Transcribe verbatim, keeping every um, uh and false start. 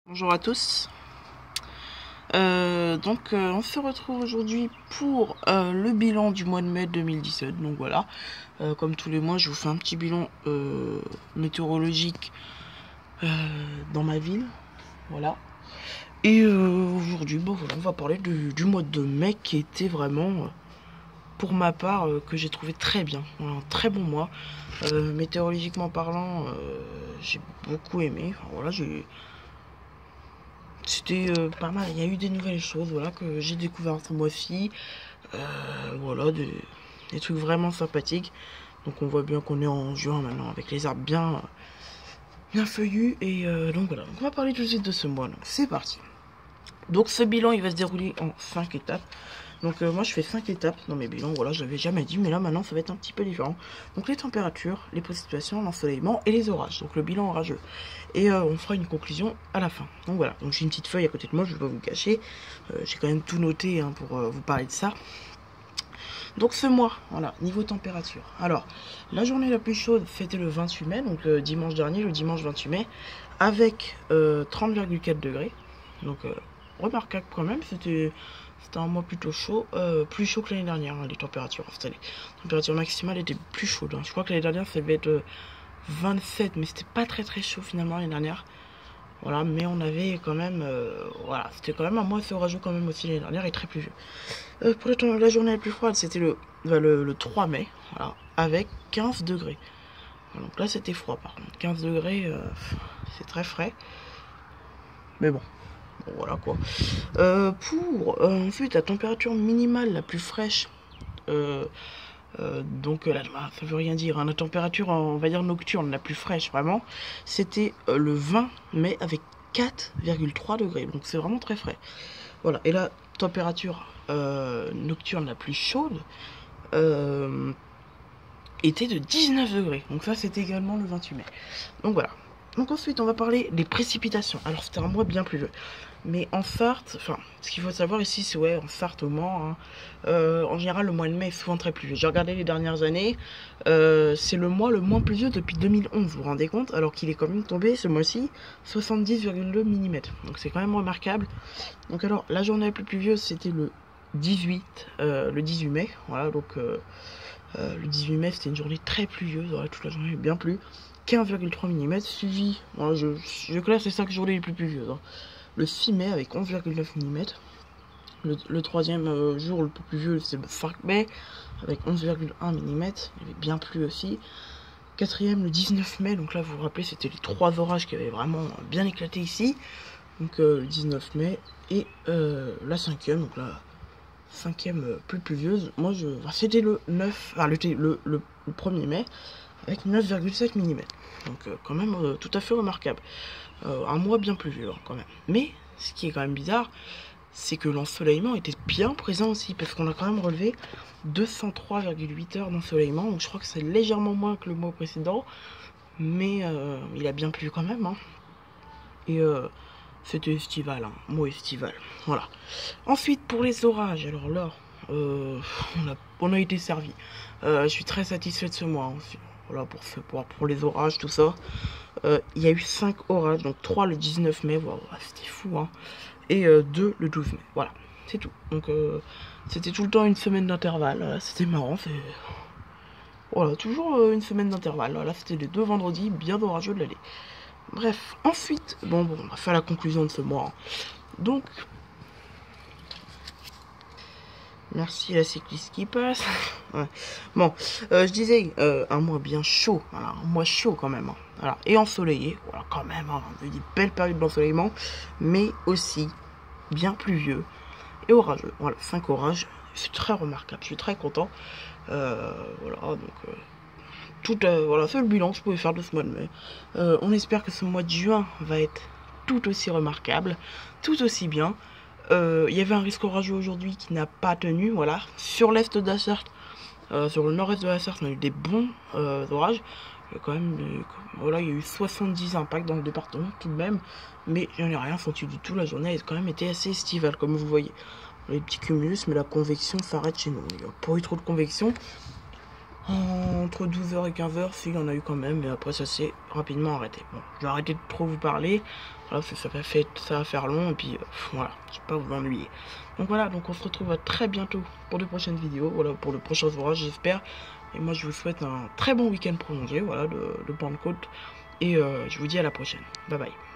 Bonjour à tous. Euh, donc euh, on se retrouve aujourd'hui pour euh, le bilan du mois de mai deux mille dix-sept. Donc voilà, euh, comme tous les mois, je vous fais un petit bilan euh, météorologique euh, dans ma ville. Voilà. Et euh, aujourd'hui, bon, voilà, on va parler de, du mois de mai qui était vraiment, euh, pour ma part, euh, que j'ai trouvé très bien. Voilà, un très bon mois. Euh, météorologiquement parlant, euh, j'ai beaucoup aimé. Enfin, voilà, j'ai C'était euh, pas mal, il y a eu des nouvelles choses voilà, que j'ai découvert ce mois-ci. Euh, voilà, des, des trucs vraiment sympathiques. Donc on voit bien qu'on est en juin maintenant avec les arbres bien, bien feuillus. Et euh, donc voilà, donc on va parler tout de suite de ce mois. Donc c'est parti. Donc ce bilan il va se dérouler en cinq étapes. Donc euh, moi je fais cinq étapes dans mes bilans, voilà, je l'avais jamais dit, mais là maintenant ça va être un petit peu différent. Donc les températures, les précipitations, l'ensoleillement et les orages, donc le bilan orageux. Et euh, on fera une conclusion à la fin. Donc voilà, donc j'ai une petite feuille à côté de moi, je vais pas vous cacher. Euh, j'ai quand même tout noté hein, pour euh, vous parler de ça. Donc ce mois, voilà, niveau température. Alors, la journée la plus chaude, c'était le vingt-huit mai, donc le dimanche dernier, le dimanche vingt-huit mai, avec euh, trente virgule quatre degrés. Donc euh, remarquable quand même, c'était c'était un mois plutôt chaud, euh, plus chaud que l'année dernière, hein, les températures. Enfin, les températures maximales étaient plus chaudes. Hein. Je crois que l'année dernière, ça devait être euh, vingt-sept, mais c'était pas très très chaud finalement l'année dernière. Voilà, mais on avait quand même, euh, voilà, c'était quand même un mois assez orageux quand même aussi l'année dernière et très pluvieux. Euh, pour le, la journée la plus froide, c'était le, bah, le, le trois mai, voilà, avec quinze degrés. Donc là, c'était froid par contre. quinze degrés, euh, c'est très frais. Mais bon, bon voilà quoi. Euh, pour euh, ensuite la température minimale la plus fraîche, euh, euh, donc là, ça veut rien dire, hein, la température on va dire nocturne la plus fraîche vraiment, c'était euh, le vingt mai avec quatre virgule trois degrés, donc c'est vraiment très frais. Voilà, et la température euh, nocturne la plus chaude euh, était de dix-neuf degrés, donc ça c'était également le vingt-huit mai. Donc voilà. Donc ensuite on va parler des précipitations. Alors c'était un mois bien pluvieux. Mais en Sarthe, enfin, ce qu'il faut savoir ici, c'est ouais, en Sarthe au Mans, hein, euh, en général, le mois de mai est souvent très pluvieux. J'ai regardé les dernières années, euh, c'est le mois le moins pluvieux depuis deux mille onze, vous vous rendez compte? Alors qu'il est quand même tombé ce mois-ci soixante-dix virgule deux millimètres. Donc c'est quand même remarquable. Donc alors, la journée la plus pluvieuse, c'était le dix-huit, euh, le dix-huit mai. Voilà, donc euh, euh, le dix-huit mai, c'était une journée très pluvieuse. Voilà, toute la journée bien plu. quinze virgule trois millimètres, suivi, voilà, je, je classe les cinq journées les plus pluvieuses. Hein. Le six mai avec onze virgule neuf millimètres. Le, le troisième euh, jour le plus pluvieux, c'est le cinq mai avec onze virgule un millimètres. Il avait bien plu aussi. Quatrième, le dix-neuf mai. Donc là, vous vous rappelez, c'était les trois orages qui avaient vraiment bien éclaté ici. Donc euh, le dix-neuf mai. Et euh, la cinquième, donc la cinquième euh, plus pluvieuse. Moi, je, enfin, c'était le neuf, enfin, le, le, le, le premier mai avec neuf virgule sept millimètres. Donc euh, quand même euh, tout à fait remarquable. Euh, un mois bien pluvieux hein, quand même. Mais ce qui est quand même bizarre, c'est que l'ensoleillement était bien présent aussi, parce qu'on a quand même relevé deux cent trois virgule huit heures d'ensoleillement, donc je crois que c'est légèrement moins que le mois précédent, mais euh, il a bien plu quand même. Hein. Et euh, c'était estival, hein, mois estival. Voilà. Ensuite pour les orages, alors là, euh, on, a, on a été servi. Euh, je suis très satisfait de ce mois. Hein, voilà pour, ce, pour, pour les orages, tout ça. Euh, il y a eu cinq orages, donc trois le dix-neuf mai, wow, c'était fou, hein, et euh, deux le douze mai, voilà, c'est tout. Donc euh, c'était tout le temps une semaine d'intervalle, voilà, c'était marrant, c'est... Voilà, toujours euh, une semaine d'intervalle, voilà, c'était les deux vendredis bien orageux de l'année. Bref, ensuite, bon, bon, on va faire la conclusion de ce mois. Hein. Donc, merci à la cycliste qui passe. Ouais. Bon, euh, je disais, euh, un mois bien chaud, voilà, un mois chaud quand même. Hein. Voilà. Et ensoleillé, voilà, quand même, hein, on a eu des belles périodes d'ensoleillement, mais aussi bien pluvieux et orageux. Voilà, cinq orages, c'est très remarquable, je suis très content. Euh, voilà, donc, euh, tout, euh, voilà, c'est le bilan que je pouvais faire de ce mois de mai. Euh, on espère que ce mois de juin va être tout aussi remarquable, tout aussi bien. Il euh, y avait un risque orageux aujourd'hui qui n'a pas tenu, voilà. Sur l'est de la Sarthe, euh, sur le nord-est de la Sarthe, on a eu des bons euh, orages. Il y a quand même, euh, voilà, il y a eu soixante-dix impacts dans le département tout de même, mais j'en ai rien senti du tout. La journée a quand même été assez estivale, comme vous voyez. Les petits cumulus, mais la convection s'arrête chez nous. Il n'y a pas eu trop de convection. Entre douze heures et quinze heures, si, il y en a eu quand même, mais après ça s'est rapidement arrêté. Bon, je vais arrêter de trop vous parler. Voilà, parce que ça va faire, ça va faire long et puis euh, voilà, je vais pas vous ennuyer. Donc voilà, donc on se retrouve très bientôt pour de prochaines vidéos, voilà, pour le prochain orage j'espère. Et moi je vous souhaite un très bon week-end prolongé, voilà, de, de Pentecôte. Et euh, je vous dis à la prochaine. Bye bye.